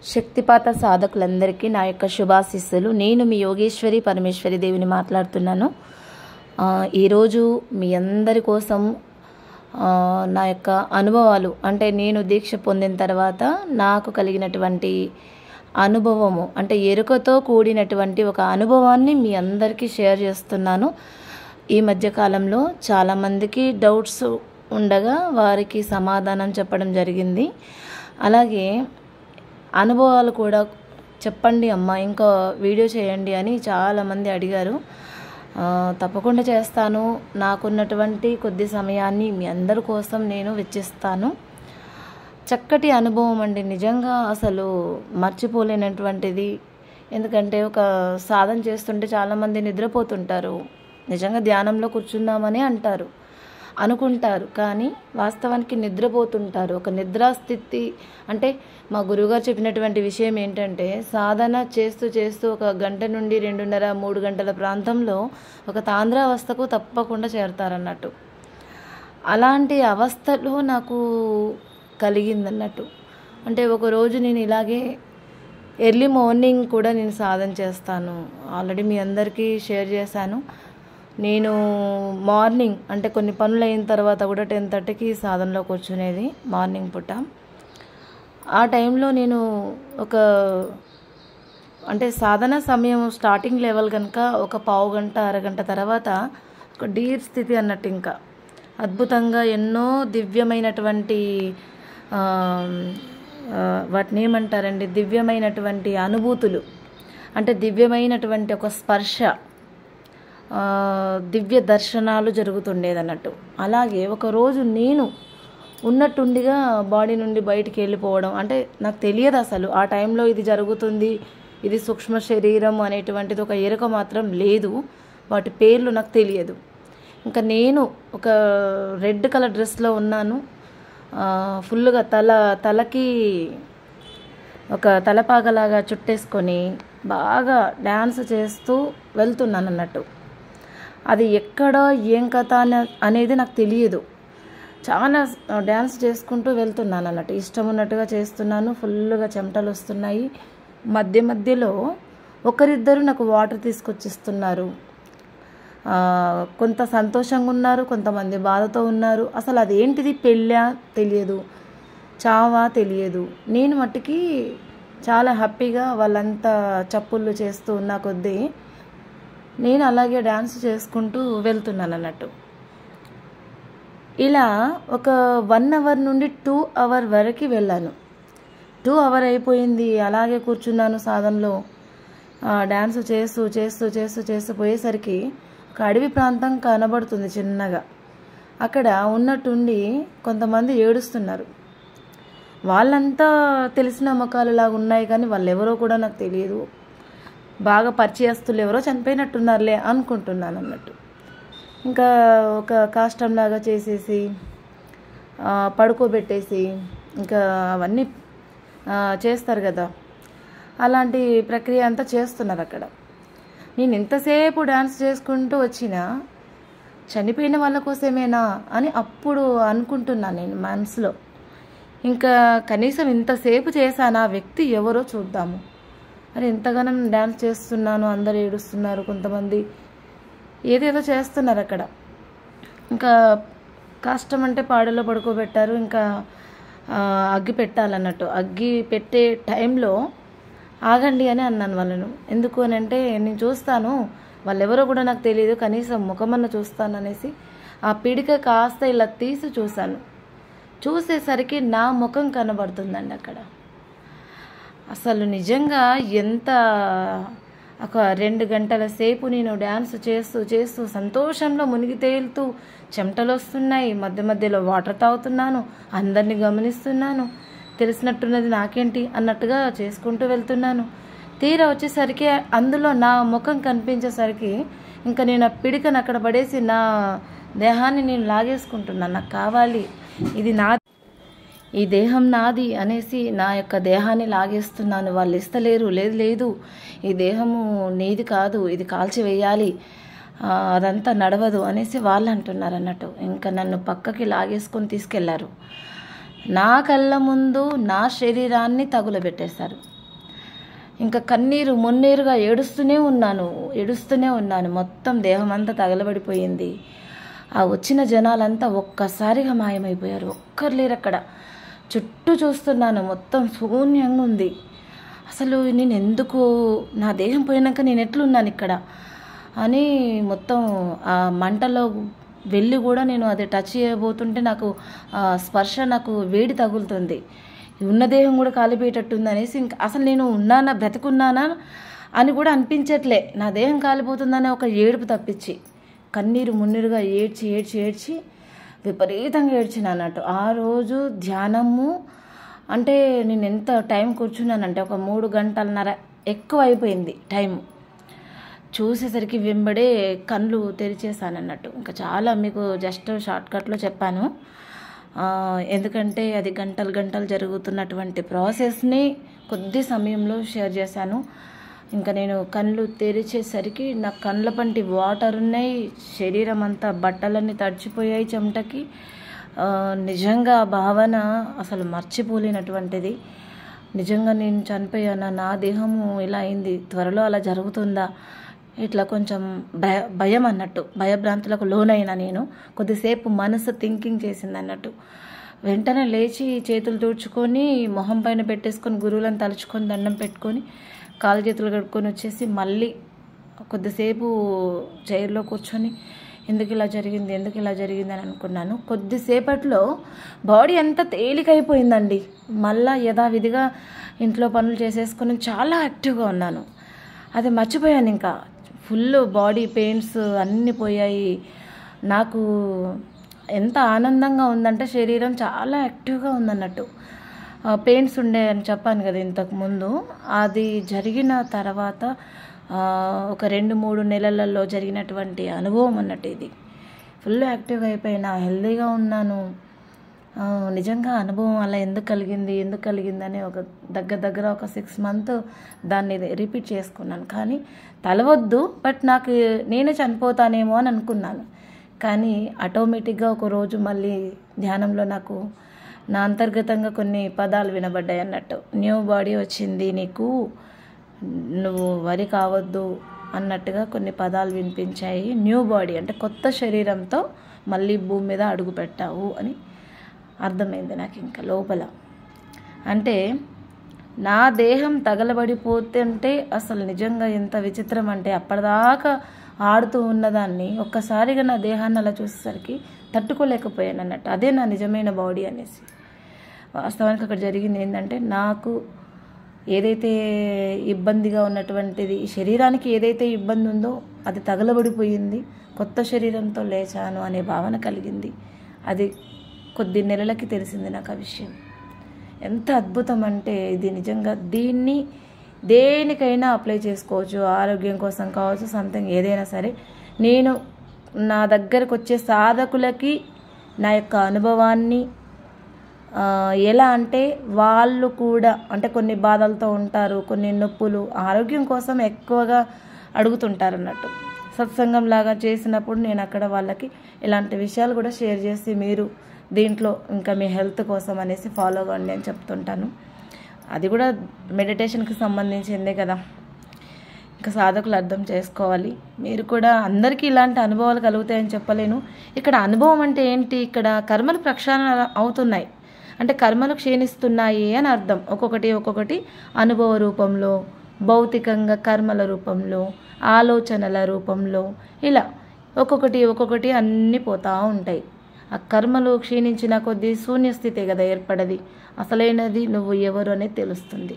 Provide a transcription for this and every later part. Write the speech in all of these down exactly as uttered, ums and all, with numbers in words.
శక్తిపాత సాధకులందరికీ నా యొక్క శుభాశీస్సులు. నేను మీ యోగేశ్వరి పరమేశ్వరి దేవిని మాట్లాడుతున్నాను. ఈరోజు మీ అందరి కోసం నా యొక్క అనుభవాలు, అంటే నేను దీక్ష పొందిన తర్వాత నాకు కలిగినటువంటి అనుభవము, అంటే ఎరుకతో కూడినటువంటి ఒక అనుభవాన్ని మీ అందరికీ షేర్ చేస్తున్నాను. ఈ మధ్యకాలంలో చాలామందికి డౌట్స్ ఉండగా వారికి సమాధానం చెప్పడం జరిగింది. అలాగే అనుభవాలు కూడా చెప్పండి అమ్మ, ఇంకా వీడియో చేయండి అని చాలామంది అడిగారు. తప్పకుండా చేస్తాను. నాకున్నటువంటి కొద్ది సమయాన్ని మీ అందరి కోసం నేను వెచ్చిస్తాను. చక్కటి అనుభవం అండి, నిజంగా అసలు మర్చిపోలేనటువంటిది. ఎందుకంటే ఒక సాధన చేస్తుంటే చాలామంది నిద్రపోతుంటారు. నిజంగా ధ్యానంలో కూర్చుందామని అంటారు, అనుకుంటారు, కానీ వాస్తవానికి నిద్రపోతుంటారు. ఒక నిద్రాస్థితి అంటే మా గురువుగారు చెప్పినటువంటి విషయం ఏంటంటే, సాధన చేస్తూ చేస్తూ ఒక గంట నుండి రెండున్నర మూడు గంటల ప్రాంతంలో ఒక తాంద్రావస్థకు తప్పకుండా చేరతారన్నట్టు. అలాంటి అవస్థలో నాకు కలిగిందన్నట్టు. అంటే ఒకరోజు నేను ఇలాగే ఎర్లీ మార్నింగ్ కూడా నేను సాధన చేస్తాను. ఆల్రెడీ మీ అందరికీ షేర్ చేశాను. నేను మార్నింగ్ అంటే కొన్ని పనులు అయిన తర్వాత కూడా టెన్ థర్టీకి సాధనలో కూర్చునేది మార్నింగ్ పూట. ఆ టైంలో నేను ఒక అంటే సాధన సమయం స్టార్టింగ్ లెవెల్ కనుక ఒక పావు గంట అరగంట తర్వాత ఒక డీప్ స్థితి అన్నట్టు, ఇంకా అద్భుతంగా ఎన్నో దివ్యమైనటువంటి వాటిని ఏమంటారండి, దివ్యమైనటువంటి అనుభూతులు, అంటే దివ్యమైనటువంటి ఒక స్పర్శ, దివ్య దర్శనాలు జరుగుతుండేదన్నట్టు. అలాగే ఒకరోజు నేను ఉన్నట్టుండిగా బాడీ నుండి బయటికి వెళ్ళిపోవడం, అంటే నాకు తెలియదు అసలు ఆ టైంలో ఇది జరుగుతుంది, ఇది సూక్ష్మ శరీరం అనేటువంటిది ఒక ఎరుక మాత్రం లేదు. వాటి పేర్లు నాకు తెలియదు. ఇంకా నేను ఒక రెడ్ కలర్ డ్రెస్లో ఉన్నాను. ఫుల్గా తల తలకి ఒక తలపాగలాగా చుట్టేసుకొని బాగా డ్యాన్స్ చేస్తూ వెళ్తున్నాను అన్నట్టు. అది ఎక్కడ ఏం కథ అనేది నాకు తెలియదు. చాలా డ్యాన్స్ చేసుకుంటూ వెళ్తున్నాను అన్నట్టు, ఇష్టం ఉన్నట్టుగా చేస్తున్నాను. ఫుల్గా చెమటలు వస్తున్నాయి. మధ్య మధ్యలో ఒకరిద్దరు నాకు వాటర్ తీసుకొచ్చిస్తున్నారు. కొంత సంతోషంగా ఉన్నారు, కొంతమంది బాధతో ఉన్నారు. అసలు అదేంటిది, పెళ్ళా తెలియదు, చావా తెలియదు. నేను మట్టుకి చాలా హ్యాపీగా వాళ్ళంతా చప్పుళ్ళు చేస్తూ ఉన్న కొద్దీ నేను అలాగే డ్యాన్స్ చేసుకుంటూ వెళ్తున్నాను అన్నట్టు. ఇలా ఒక వన్ అవర్ నుండి టూ అవర్ వరకు వెళ్ళాను. టూ అవర్ అయిపోయింది, అలాగే కూర్చున్నాను సాధనలో. డ్యాన్స్ చేస్తూ చేస్తూ చేస్తూ చేస్తూ పోయేసరికి ఒక అడవి ప్రాంతం కనబడుతుంది చిన్నగా. అక్కడ ఉన్నట్టుండి కొంతమంది ఏడుస్తున్నారు. వాళ్ళంతా తెలిసిన ముఖాలులాగా ఉన్నాయి, కానీ వాళ్ళు ఎవరో కూడా నాకు తెలియదు. బాగా పరిచయస్తులు ఎవరో చనిపోయినట్టున్నారులే అనుకుంటున్నాను అన్నట్టు. ఇంకా ఒక కాష్టంలాగా చేసేసి పడుకోబెట్టేసి ఇంకా అవన్నీ చేస్తారు కదా, అలాంటి ప్రక్రియ అంతా చేస్తున్నారు అక్కడ. నేను ఇంతసేపు డ్యాన్స్ చేసుకుంటూ వచ్చిన చనిపోయిన వాళ్ళ కోసమేనా అని అప్పుడు అనుకుంటున్నాను నేను మనసులో. ఇంకా కనీసం ఇంతసేపు చేశాను, ఆ వ్యక్తి ఎవరో చూద్దాము. మరి ఎంతగానో డ్యాన్స్ చేస్తున్నాను, అందరు ఏడుస్తున్నారు, కొంతమంది ఏదేదో చేస్తున్నారు అక్కడ. ఇంకా కష్టం అంటే పాడలో పడుకోబెట్టారు. ఇంకా అగ్గి పెట్టాలన్నట్టు. అగ్గి పెట్టే టైంలో ఆగండి అని అన్నాను వాళ్ళను. ఎందుకు అని అంటే, నేను చూస్తాను, వాళ్ళు ఎవరో కూడా నాకు తెలియదు, కనీసం ముఖమన్న చూస్తాను అనేసి ఆ పిడిక కాస్త ఇలా తీసి చూశాను. చూసేసరికి నా ముఖం కనబడుతుందండి అక్కడ. అసలు నిజంగా ఎంత ఒక రెండు గంటల సేపు నేను డ్యాన్స్ చేస్తూ చేస్తూ సంతోషంలో మునిగి తేలుతూ, చెమటలు వస్తున్నాయి, మధ్య మధ్యలో వాటర్ తాగుతున్నాను, అందరినీ గమనిస్తున్నాను, తెలిసినట్టున్నది నాకేంటి అన్నట్టుగా చేసుకుంటూ వెళ్తున్నాను. తీరా వచ్చేసరికి అందులో నా ముఖం కనిపించేసరికి ఇంకా నేను ఆ పిడికను అక్కడ పడేసి నా దేహాన్ని నేను లాగేసుకుంటున్నాను. నాకు కావాలి, ఇది నా ఈ దేహం నాది అనేసి నా యొక్క దేహాన్ని లాగేస్తున్నాను. వాళ్ళు ఇస్తలేరు, లేదు లేదు ఈ దేహము నీది కాదు, ఇది కాల్చివేయాలి, అదంతా నడవదు అనేసి వాళ్ళు అంటున్నారు అన్నట్టు. ఇంకా నన్ను పక్కకి లాగేసుకొని తీసుకెళ్లారు. నా కళ్ళ ముందు నా శరీరాన్ని తగులబెట్టేశారు. ఇంకా కన్నీరు మొన్నీరుగా ఏడుస్తూనే ఉన్నాను ఏడుస్తూనే ఉన్నాను మొత్తం దేహం అంతా తగలబడిపోయింది. ఆ వచ్చిన జనాలంతా ఒక్కసారిగా మాయమైపోయారు. ఒక్కరు లేరు అక్కడ. చుట్టూ చూస్తున్నాను, మొత్తం శూన్యంగా ఉంది. అసలు నేను ఎందుకు, నా దేహం పోయినాక నేను ఎట్లున్నాను ఇక్కడ అని మొత్తం ఆ మంటలో వెళ్ళి కూడా నేను అది టచ్ చేయబోతుంటే నాకు స్పర్శ, నాకు వేడి తగులుతుంది. ఉన్న దేహం కూడా కాలిపోయేటట్టుంది అనేసి ఇంకా అసలు నేను ఉన్నానా బ్రతుకున్నానా అని కూడా అనిపించట్లే. నా దేహం కాలిపోతుందనే ఒక ఏడుపు తప్పించి కన్నీరు మున్నీరుగా ఏడ్చి ఏడ్చి ఏడ్చి విపరీతంగా ఏడ్చిన అన్నట్టు. ఆ రోజు ధ్యానము అంటే నేను ఎంత టైం కూర్చున్నానంటే ఒక మూడు గంటలన్నర ఎక్కువ అయిపోయింది టైం. చూసేసరికి వెంబడే కళ్ళు తెరిచేసాను అన్నట్టు. ఇంకా చాలా మీకు జస్ట్ షార్ట్కట్లో చెప్పాను, ఎందుకంటే అది గంటలు గంటలు జరుగుతున్నటువంటి ప్రాసెస్ని కొద్ది సమయంలో షేర్ చేశాను. ఇంకా నేను కళ్ళు తెరిచేసరికి నా కళ్ళ పంటి వాటర్ ఉన్నాయి, శరీరం అంతా బట్టలన్నీ తడిచిపోయాయి చెమటకి. నిజంగా భావన అసలు మర్చిపోలేనటువంటిది. నిజంగా నేను చనిపోయాను, నా దేహము ఇలా అయింది, త్వరలో అలా జరుగుతుందా, ఇట్లా కొంచెం భయ భయం అన్నట్టు, భయభ్రాంతులకు లోనైనా నేను. కొద్దిసేపు మనసు థింకింగ్ చేసింది అన్నట్టు. వెంటనే లేచి చేతులు తుడుచుకొని మొహం పైన పెట్టేసుకొని గురువులను తలుచుకొని దండం పెట్టుకొని కాలు చేతులు కడుక్కొని వచ్చేసి మళ్ళీ కొద్దిసేపు చైర్లో కూర్చొని ఎందుకు ఇలా జరిగింది ఎందుకు ఇలా జరిగింది అని అనుకున్నాను. కొద్దిసేపట్లో బాడీ అంతా తేలికైపోయిందండి. మళ్ళా యథావిధిగా ఇంట్లో పనులు చేసేసుకొని చాలా యాక్టివ్గా ఉన్నాను. అది మర్చిపోయాను. ఇంకా ఫుల్ బాడీ పెయిన్స్ అన్నీ పోయాయి. నాకు ఎంత ఆనందంగా ఉందంటే శరీరం చాలా యాక్టివ్గా ఉందన్నట్టు. పెయిన్స్ ఉండే అని చెప్పాను కదా ఇంతకుముందు. అది జరిగిన తర్వాత ఒక రెండు మూడు నెలలలో జరిగినటువంటి అనుభవం అన్నట్టు ఇది. ఫుల్ యాక్టివ్గా అయిపోయినా, హెల్దీగా ఉన్నాను. నిజంగా అనుభవం అలా ఎందుకు కలిగింది ఎందుకు కలిగింది అని ఒక దగ్గర దగ్గర ఒక సిక్స్ మంత్ దాన్ని రిపీట్ చేసుకున్నాను. కానీ తలవద్దు, బట్ నాకు నేనే చనిపోతానేమో అని అనుకున్నాను. కానీ ఆటోమేటిక్గా ఒక రోజు మళ్ళీ ధ్యానంలో నాకు నా అంతర్గతంగా కొన్ని పదాలు వినబడ్డాయి అన్నట్టు. న్యూ బాడీ వచ్చింది నీకు, నువ్వు వరి కావద్దు అన్నట్టుగా కొన్ని పదాలు వినిపించాయి. న్యూ బాడీ అంటే కొత్త శరీరంతో మళ్ళీ భూమి మీద అడుగు పెట్టావు అని అర్థమైంది నాకు ఇంకా లోపల. అంటే నా దేహం తగలబడిపోతుంటే అసలు నిజంగా ఎంత విచిత్రం అంటే అప్పటిదాకా ఆడుతూ ఉన్నదాన్ని ఒక్కసారిగా నా దేహాన్ని అలా చూసేసరికి తట్టుకోలేకపోయాను అన్నట్టు. అదే నా నిజమైన బాడీ అనేసి. వాస్తవానికి అక్కడ జరిగింది ఏంటంటే, నాకు ఏదైతే ఇబ్బందిగా ఉన్నటువంటిది, శరీరానికి ఏదైతే ఇబ్బంది ఉందో అది తగలబడిపోయింది, కొత్త శరీరంతో లేచాను అనే భావన కలిగింది. అది కొద్ది నెలలకి తెలిసింది నాకు ఆ విషయం. ఎంత అద్భుతం అంటే ఇది నిజంగా. దీన్ని దేనికైనా అప్లై చేసుకోవచ్చు, ఆరోగ్యం కోసం కావచ్చు, సంథింగ్ ఏదైనా సరే. నేను నా దగ్గరకు వచ్చే సాధకులకి నా యొక్క అనుభవాన్ని ఎలా అంటే, వాళ్ళు కూడా అంటే కొన్ని బాధలతో ఉంటారు, కొన్ని నొప్పులు, ఆరోగ్యం కోసం ఎక్కువగా అడుగుతుంటారు అన్నట్టు. సత్సంగం లాగా చేసినప్పుడు నేను అక్కడ వాళ్ళకి ఇలాంటి విషయాలు కూడా షేర్ చేసి, మీరు దీంట్లో ఇంకా మీ హెల్త్ కోసం అనేసి ఫాలో అవ్వండి అని చెప్తుంటాను. అది కూడా మెడిటేషన్కి సంబంధించిందే కదా. ఇంకా సాధకులు అర్థం చేసుకోవాలి. మీరు కూడా అందరికీ ఇలాంటి అనుభవాలు కలుగుతాయని చెప్పలేను. ఇక్కడ అనుభవం అంటే ఏంటి, ఇక్కడ కర్మలు ప్రక్షాళన అవుతున్నాయి అంటే కర్మలు క్షీణిస్తున్నాయి అని అర్థం. ఒక్కొక్కటి ఒక్కొక్కటి అనుభవ రూపంలో, భౌతికంగా కర్మల రూపంలో, ఆలోచనల రూపంలో, ఇలా ఒక్కొక్కటి ఒక్కొక్కటి అన్నీ పోతూ ఉంటాయి. ఆ కర్మలు క్షీణించిన కొద్దీ శూన్యస్థితే కదా ఏర్పడది. అసలైనది నువ్వు ఎవరు అనేది తెలుస్తుంది.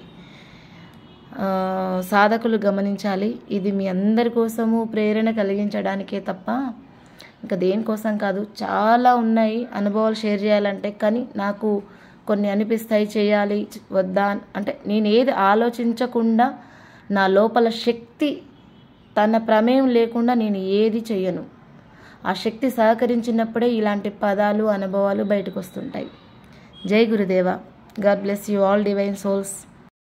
సాధకులు గమనించాలి. ఇది మీ అందరి కోసము ప్రేరణ కలిగించడానికే తప్ప ఇంకా దేనికోసం కాదు. చాలా ఉన్నాయి అనుభవాలు షేర్ చేయాలంటే, కానీ నాకు కొన్ని అనిపిస్తాయి చేయాలి వద్దా అంటే, నేను ఏది ఆలోచించకుండా నా లోపల శక్తి తన ప్రమేయం లేకుండా నేను ఏది చెయ్యను. ఆ శక్తి సహకరించినప్పుడే ఇలాంటి పదాలు అనుభవాలు బయటకు వస్తుంటాయి. జై Gurudeva. God bless you all divine souls.